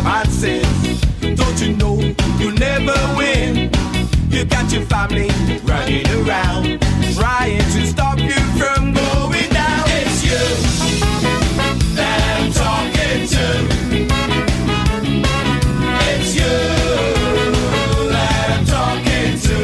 man says, don't you know you never win? You got your family running around, trying to stop you from going down. It's you that I'm talking to. It's you that I'm talking to.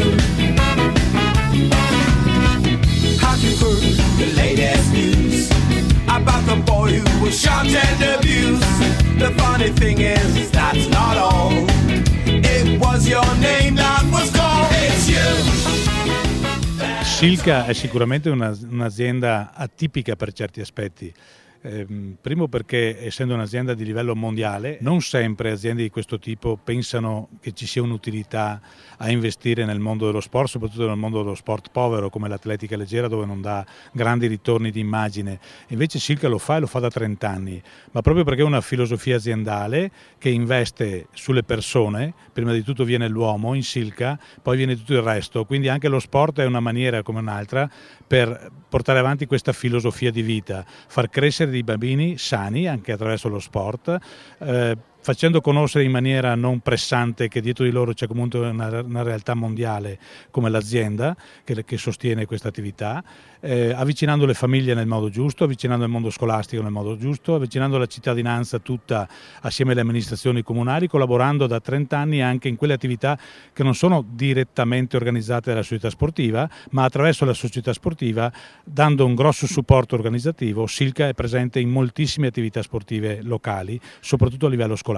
Have you heard the latest news about the boy who was shot and abused? The funny thing is, that's not all. It was your name that was called. It's you. Silca è sicuramente un'azienda atipica per certi aspetti. Primo perché, essendo un'azienda di livello mondiale, non sempre aziende di questo tipo pensano che ci sia un'utilità a investire nel mondo dello sport, soprattutto nel mondo dello sport povero come l'atletica leggera, dove non dà grandi ritorni di immagine. Invece Silca lo fa e lo fa da 30 anni, ma proprio perché è una filosofia aziendale che investe sulle persone. Prima di tutto viene l'uomo in Silca, poi viene tutto il resto, quindi anche lo sport è una maniera come un'altra per portare avanti questa filosofia di vita, far crescere dei bambini sani anche attraverso lo sport, facendo conoscere in maniera non pressante che dietro di loro c'è comunque una realtà mondiale come l'azienda che sostiene questa attività, avvicinando le famiglie nel modo giusto, avvicinando il mondo scolastico nel modo giusto, avvicinando la cittadinanza tutta assieme alle amministrazioni comunali, collaborando da 30 anni anche in quelle attività che non sono direttamente organizzate dalla società sportiva, ma attraverso la società sportiva, dando un grosso supporto organizzativo. Silca è presente in moltissime attività sportive locali, soprattutto a livello scolastico.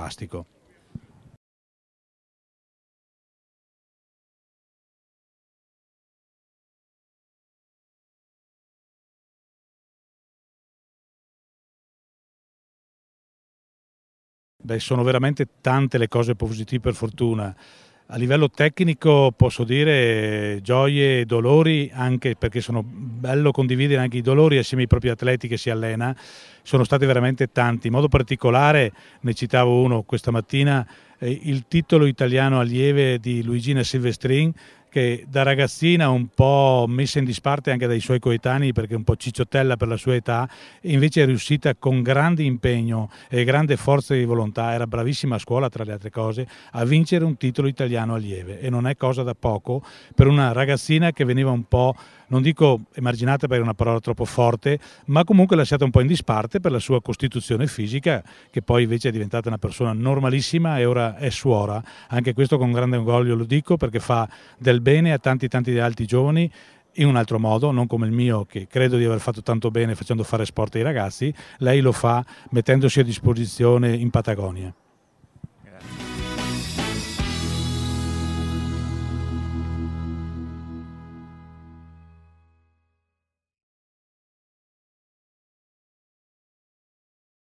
Beh, sono veramente tante le cose positive, per fortuna. A livello tecnico posso dire gioie e dolori, anche perché sono bello condividere anche i dolori assieme ai propri atleti che si allena. Sono stati veramente tanti. In modo particolare, ne citavo uno questa mattina, il titolo italiano allieve di Luigina Silvestrin, che da ragazzina un po' messa in disparte anche dai suoi coetanei perché un po' cicciottella per la sua età, e invece è riuscita con grande impegno e grande forza di volontà, era bravissima a scuola tra le altre cose, a vincere un titolo italiano allieve, e non è cosa da poco per una ragazzina che veniva un po', non dico emarginata perché è una parola troppo forte, ma comunque lasciata un po' in disparte per la sua costituzione fisica, che poi invece è diventata una persona normalissima e ora è suora. Anche questo con grande orgoglio lo dico, perché fa del bene a tanti altri giovani in un altro modo, non come il mio, che credo di aver fatto tanto bene facendo fare sport ai ragazzi. Lei lo fa mettendosi a disposizione in Patagonia.